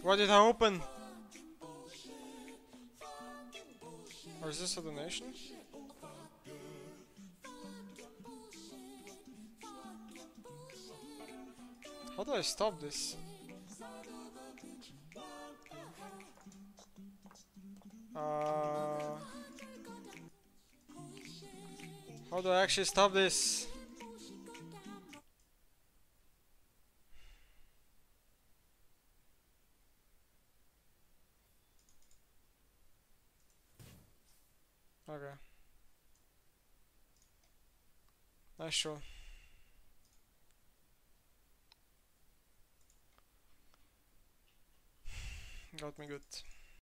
What did I open? Or is this a donation? How do I stop this? How do I actually stop this? Okay. Nice show. Got me good.